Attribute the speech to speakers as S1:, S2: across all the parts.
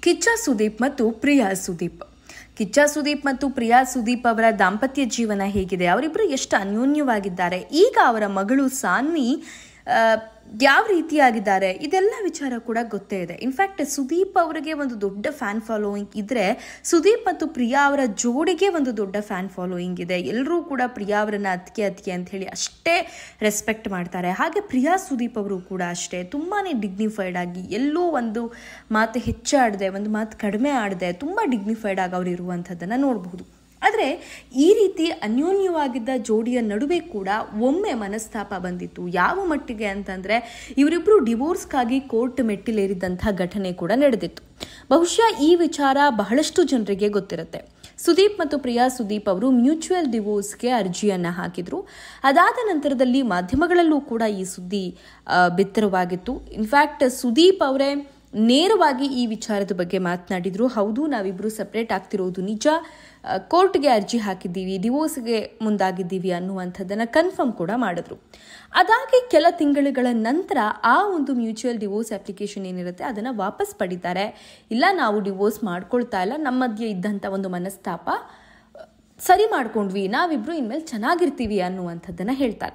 S1: ಕಿಚ್ಚ ಸುದೀಪ್ ಮತ್ತು ಪ್ರಿಯಾ ಸುದೀಪ್. ಕಿಚ್ಚ ಸುದೀಪ್ ಮತ್ತು ಪ್ರಿಯಾ ಸುದೀಪ್ ಅವರ ದಾಂಪತ್ಯ ಜೀವನ ಹೇಗಿದೆ, ಅವರಿಬ್ಬರು ಎಷ್ಟು ಅನ್ಯೋನ್ಯವಾಗಿದ್ದಾರೆ, ಈಗ ಅವರ ಮಗಳು ಸಾನ್ವಿ ಯಾವ ರೀತಿಯಾಗಿದ್ದಾರೆ, ಇದೆಲ್ಲ ವಿಚಾರ ಕೂಡ ಗೊತ್ತೇ ಇದೆ. ಇನ್ಫ್ಯಾಕ್ಟ್ ಸುದೀಪ್ ಅವರಿಗೆ ಒಂದು ದೊಡ್ಡ ಫ್ಯಾನ್ ಫಾಲೋಯಿಂಗ್ ಇದ್ದರೆ, ಸುದೀಪ್ ಮತ್ತು ಪ್ರಿಯಾ ಅವರ ಜೋಡಿಗೆ ಒಂದು ದೊಡ್ಡ ಫ್ಯಾನ್ ಫಾಲೋಯಿಂಗ್ ಇದೆ. ಎಲ್ಲರೂ ಕೂಡ ಪ್ರಿಯಾ ಅವರನ್ನು ಅತ್ತಿಗೆ ಅಂತ ಹೇಳಿ ಅಷ್ಟೇ ರೆಸ್ಪೆಕ್ಟ್ ಮಾಡ್ತಾರೆ. ಹಾಗೆ ಪ್ರಿಯಾ ಸುದೀಪ್ ಅವರು ಕೂಡ ಅಷ್ಟೇ ತುಂಬಾ ಡಿಗ್ನಿಫೈಡ್ ಆಗಿ, ಎಲ್ಲೂ ಒಂದು ಮಾತು ಹೆಚ್ಚಾಡದೆ, ಒಂದು ಮಾತು ಕಡಿಮೆ ಆಡದೆ ತುಂಬ ಡಿಗ್ನಿಫೈಡ್ ಆಗಿ ಅವರು ಇರುವಂಥದ್ದನ್ನು ನೋಡಬಹುದು. ಆದರೆ ಈ ರೀತಿ ಅನ್ಯೋನ್ಯವಾಗಿದ್ದ ಜೋಡಿಯ ನಡುವೆ ಕೂಡ ಒಮ್ಮೆ ಮನಸ್ತಾಪ ಬಂದಿತ್ತು. ಯಾವ ಮಟ್ಟಿಗೆ ಅಂತಂದರೆ, ಇವರಿಬ್ಬರು ಡಿವೋರ್ಸ್ಗಾಗಿ ಕೋರ್ಟ್ ಮೆಟ್ಟಿಲೇರಿದಂಥ ಘಟನೆ ಕೂಡ ನಡೆದಿತ್ತು. ಬಹುಶಃ ಈ ವಿಚಾರ ಬಹಳಷ್ಟು ಜನರಿಗೆ ಗೊತ್ತಿರುತ್ತೆ. ಸುದೀಪ್ ಮತ್ತು ಪ್ರಿಯಾ ಸುದೀಪ್ ಅವರು ಮ್ಯೂಚುವಲ್ ಡಿವೋರ್ಸ್ಗೆ ಅರ್ಜಿಯನ್ನು ಹಾಕಿದ್ರು. ಅದಾದ ನಂತರದಲ್ಲಿ ಮಾಧ್ಯಮಗಳಲ್ಲೂ ಕೂಡ ಈ ಸುದ್ದಿ ಬಿತ್ತರವಾಗಿತ್ತು. ಇನ್ಫ್ಯಾಕ್ಟ್ ಸುದೀಪ್ ಅವರೇ ನೇರವಾಗಿ ಈ ವಿಚಾರದ ಬಗ್ಗೆ ಮಾತನಾಡಿದ್ರು. ಹೌದು, ನಾವಿಬ್ಬರು ಸಪ್ರೇಟ್ ಆಗ್ತಿರೋದು ನಿಜ, ಕೋರ್ಟ್ಗೆ ಅರ್ಜಿ ಹಾಕಿದ್ದೀವಿ, ಡಿವೋರ್ಸ್ಗೆ ಮುಂದಾಗಿದ್ದೀವಿ ಅನ್ನುವಂಥದ್ದನ್ನು ಕನ್ಫರ್ಮ್ ಕೂಡ ಮಾಡಿದ್ರು. ಅದಾಗಿ ಕೆಲ ತಿಂಗಳುಗಳ ನಂತರ ಆ ಒಂದು ಮ್ಯೂಚುವಲ್ ಡಿವೋರ್ಸ್ ಅಪ್ಲಿಕೇಶನ್ ಏನಿರುತ್ತೆ ಅದನ್ನು ವಾಪಸ್ ಪಡಿತಾರೆ. ಇಲ್ಲ, ನಾವು ಡಿವೋರ್ಸ್ ಮಾಡ್ಕೊಳ್ತಾ ಇಲ್ಲ, ನಮ್ಮ ಮಧ್ಯೆ ಇದ್ದಂಥ ಒಂದು ಮನಸ್ತಾಪ ಸರಿ ಮಾಡ್ಕೊಂಡ್ವಿ, ನಾವಿಬ್ಬರು ಇನ್ಮೇಲೆ ಚೆನ್ನಾಗಿರ್ತೀವಿ ಅನ್ನುವಂಥದ್ದನ್ನು ಹೇಳ್ತಾರೆ.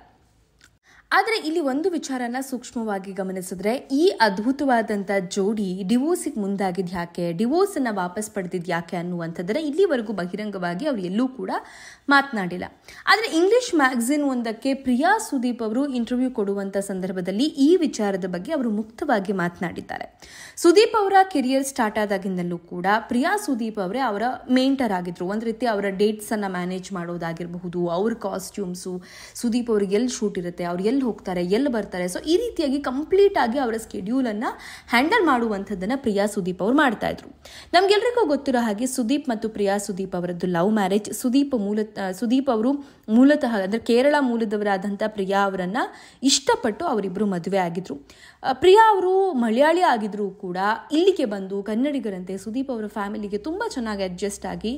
S1: ಆದರೆ ಇಲ್ಲಿ ಒಂದು ವಿಚಾರನ ಸೂಕ್ಷ್ಮವಾಗಿ ಗಮನಿಸಿದ್ರೆ, ಈ ಅದ್ಭುತವಾದಂಥ ಜೋಡಿ ಡಿವೋರ್ಸಿಗೆ ಮುಂದಾಗಿದ್ದು ಯಾಕೆ, ಡಿವೋರ್ಸನ್ನು ವಾಪಸ್ ಪಡೆದಿದ್ದು ಯಾಕೆ ಅನ್ನುವಂಥದ್ದನ್ನು ಇಲ್ಲಿವರೆಗೂ ಬಹಿರಂಗವಾಗಿ ಅವರು ಎಲ್ಲೂ ಕೂಡ ಮಾತನಾಡಿಲ್ಲ. ಆದರೆ ಇಂಗ್ಲಿಷ್ ಮ್ಯಾಗಝಿನ್ ಒಂದಕ್ಕೆ ಪ್ರಿಯಾ ಸುದೀಪ್ ಅವರು ಇಂಟರ್ವ್ಯೂ ಕೊಡುವಂಥ ಸಂದರ್ಭದಲ್ಲಿ ಈ ವಿಚಾರದ ಬಗ್ಗೆ ಅವರು ಮುಕ್ತವಾಗಿ ಮಾತನಾಡಿದ್ದಾರೆ. ಸುದೀಪ್ ಅವರ ಕೆರಿಯರ್ ಸ್ಟಾರ್ಟ್ ಆದಾಗಿಂದಲೂ ಕೂಡ ಪ್ರಿಯಾ ಸುದೀಪ್ ಅವರೇ ಅವರ ಮೇಂಟರ್ ಆಗಿದ್ರು. ಒಂದು ರೀತಿ ಅವರ ಡೇಟ್ಸನ್ನು ಮ್ಯಾನೇಜ್ ಮಾಡೋದಾಗಿರಬಹುದು, ಅವ್ರ ಕಾಸ್ಟ್ಯೂಮ್ಸು, ಸುದೀಪ್ ಅವ್ರಿಗೆ ಎಲ್ಲಿ ಶೂಟ್ ಇರುತ್ತೆ, ಅವ್ರು ಎಲ್ಲಿ ಹೋಗ್ತಾರೆ, ಎಲ್ಲಿ ಬರ್ತಾರೆ, ಸೊ ಈ ರೀತಿಯಾಗಿ ಕಂಪ್ಲೀಟ್ ಆಗಿ ಅವರ ಸ್ಕೆಡ್ಯೂಲನ್ನು ಹ್ಯಾಂಡಲ್ ಮಾಡುವಂಥದ್ದನ್ನು ಪ್ರಿಯಾ ಸುದೀಪ್ ಅವರು ಮಾಡ್ತಾ ಇದ್ರು. ನಮ್ಗೆಲ್ರಿಗೂ ಗೊತ್ತಿರೋ ಹಾಗೆ ಸುದೀಪ್ ಮತ್ತು ಪ್ರಿಯಾ ಸುದೀಪ್ ಅವರದ್ದು ಲವ್ ಮ್ಯಾರೇಜ್. ಸುದೀಪ್ ಅವರು ಮೂಲತಃ ಅಂದರೆ ಕೇರಳ ಮೂಲದವರಾದಂಥ ಪ್ರಿಯಾ ಅವರನ್ನು ಇಷ್ಟಪಟ್ಟು ಅವರಿಬ್ಬರು ಮದುವೆ ಆಗಿದ್ರು. ಪ್ರಿಯಾ ಅವರು ಮಲಯಾಳಿ ಆಗಿದ್ರು ಕೂಡ ಇಲ್ಲಿಗೆ ಬಂದು ಕನ್ನಡಿಗರಂತೆ ಸುದೀಪ್ ಅವರ ಫ್ಯಾಮಿಲಿಗೆ ತುಂಬ ಚೆನ್ನಾಗಿ ಅಡ್ಜಸ್ಟ್ ಆಗಿ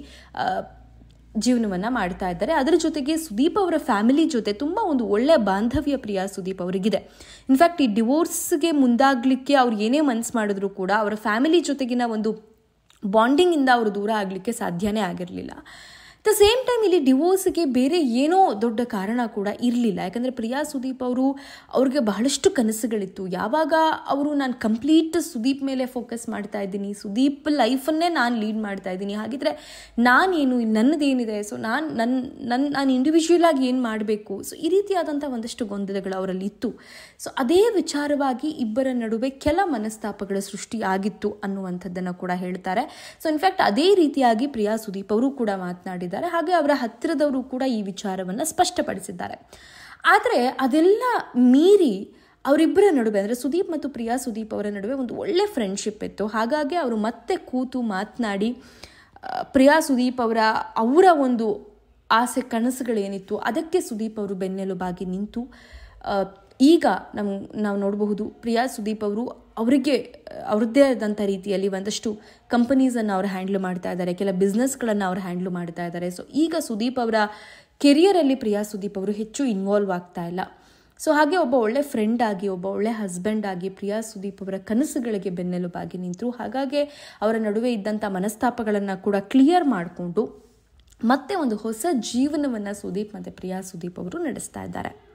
S1: ಜೀವನವನ್ನು ಮಾಡ್ತಾ ಇದ್ದಾರೆ. ಅದರ ಜೊತೆಗೆ ಸುದೀಪ್ ಅವರ ಫ್ಯಾಮಿಲಿ ಜೊತೆ ತುಂಬ ಒಂದು ಒಳ್ಳೆಯ ಬಾಂಧವ್ಯ ಪ್ರಿಯಾ ಸುದೀಪ್ ಅವರಿಗಿದೆ. ಇನ್ಫ್ಯಾಕ್ಟ್ ಈ ಡಿವೋರ್ಸ್ಗೆ ಮುಂದಾಗಲಿಕ್ಕೆ ಅವ್ರು ಏನೇ ಮನಸ್ಸು ಮಾಡಿದ್ರು ಕೂಡ ಅವರ ಫ್ಯಾಮಿಲಿ ಜೊತೆಗಿನ ಒಂದು ಬಾಂಡಿಂಗಿಂದ ಅವರು ದೂರ ಆಗಲಿಕ್ಕೆ ಸಾಧ್ಯನೇ ಆಗಿರಲಿಲ್ಲ. ದ ಸೇಮ್ ಟೈಮ್ ಇಲ್ಲಿ ಡಿವೋರ್ಸ್ಗೆ ಬೇರೆ ಏನೋ ದೊಡ್ಡ ಕಾರಣ ಕೂಡ ಇರಲಿಲ್ಲ. ಯಾಕಂದರೆ ಪ್ರಿಯಾ ಸುದೀಪ್ ಅವ್ರಿಗೆ ಬಹಳಷ್ಟು ಕನಸುಗಳಿತ್ತು. ಯಾವಾಗ ಅವರು ನಾನು ಕಂಪ್ಲೀಟ್ ಸುದೀಪ್ ಮೇಲೆ ಫೋಕಸ್ ಮಾಡ್ತಾ ಇದ್ದೀನಿ, ಸುದೀಪ್ ಲೈಫನ್ನೇ ನಾನು ಲೀಡ್ ಮಾಡ್ತಾ ಇದ್ದೀನಿ, ಹಾಗಿದ್ರೆ ನಾನೇನು, ನನ್ನದೇನಿದೆ, ಸೊ ನಾನು ಇಂಡಿವಿಜುವಲ್ ಆಗಿ ಏನು ಮಾಡಬೇಕು, ಸೊ ಈ ರೀತಿಯಾದಂಥ ಒಂದಷ್ಟು ಗೊಂದಲಗಳು ಅವರಲ್ಲಿ ಇತ್ತು. ಸೊ ಅದೇ ವಿಚಾರವಾಗಿ ಇಬ್ಬರ ನಡುವೆ ಕೆಲ ಮನಸ್ತಾಪಗಳ ಸೃಷ್ಟಿಯಾಗಿತ್ತು ಅನ್ನುವಂಥದ್ದನ್ನು ಕೂಡ ಹೇಳ್ತಾರೆ. ಸೊ ಇನ್ಫ್ಯಾಕ್ಟ್ ಅದೇ ರೀತಿಯಾಗಿ ಪ್ರಿಯಾ ಸುದೀಪ್ ಅವರು ಕೂಡ ಮಾತನಾಡಿದ್ದಾರೆ. ಹಾಗೆ ಅವರ ಹತ್ತಿರದವರು ಕೂಡ ಈ ವಿಚಾರವನ್ನು ಸ್ಪಷ್ಟಪಡಿಸಿದ್ದಾರೆ. ಆದರೆ ಅದೆಲ್ಲ ಮೀರಿ ಅವರಿಬ್ಬರ ನಡುವೆ ಅಂದರೆ ಸುದೀಪ್ ಮತ್ತು ಪ್ರಿಯಾ ಸುದೀಪ್ ಅವರ ನಡುವೆ ಒಂದು ಒಳ್ಳೆ ಫ್ರೆಂಡ್ಶಿಪ್ ಇತ್ತು. ಹಾಗಾಗಿ ಅವರು ಮತ್ತೆ ಕೂತು ಮಾತನಾಡಿ ಪ್ರಿಯಾ ಸುದೀಪ್ ಅವರ ಒಂದು ಆಸೆ ಕನಸುಗಳೇನಿತ್ತು ಅದಕ್ಕೆ ಸುದೀಪ್ ಅವರು ಬೆನ್ನೆಲುಬಾಗಿ ನಿಂತು ಈಗ ನಾವು ನೋಡಬಹುದು ಪ್ರಿಯಾ ಸುದೀಪ್ ಅವರು ಅವರಿಗೆ ಅವ್ರದ್ದೇ ಆದಂಥ ರೀತಿಯಲ್ಲಿ ಒಂದಷ್ಟು ಕಂಪನೀಸನ್ನು ಅವರು ಹ್ಯಾಂಡ್ಲ್ ಮಾಡ್ತಾ ಇದ್ದಾರೆ, ಕೆಲ ಬಿಸ್ನೆಸ್ಗಳನ್ನು ಅವರು ಹ್ಯಾಂಡ್ಲ್ ಮಾಡ್ತಾ ಇದ್ದಾರೆ. ಸೊ ಈಗ ಸುದೀಪ್ ಅವರ ಕೆರಿಯರಲ್ಲಿ ಪ್ರಿಯಾ ಸುದೀಪ್ ಅವರು ಹೆಚ್ಚು ಇನ್ವಾಲ್ವ್ ಆಗ್ತಾ ಇಲ್ಲ. ಸೊ ಹಾಗೆ ಒಬ್ಬ ಒಳ್ಳೆ ಫ್ರೆಂಡ್ ಆಗಿ, ಒಬ್ಬ ಒಳ್ಳೆ ಹಸ್ಬೆಂಡ್ ಆಗಿ ಪ್ರಿಯಾ ಸುದೀಪ್ ಅವರ ಕನಸುಗಳಿಗೆ ಬೆನ್ನೆಲುಬಾಗಿ ನಿಂತರು. ಹಾಗಾಗಿ ಅವರ ನಡುವೆ ಇದ್ದಂಥ ಮನಸ್ತಾಪಗಳನ್ನು ಕೂಡ ಕ್ಲಿಯರ್ ಮಾಡಿಕೊಂಡು ಮತ್ತೆ ಒಂದು ಹೊಸ ಜೀವನವನ್ನು ಸುದೀಪ್ ಮತ್ತು ಪ್ರಿಯಾ ಸುದೀಪ್ ಅವರು ನಡೆಸ್ತಾ ಇದ್ದಾರೆ.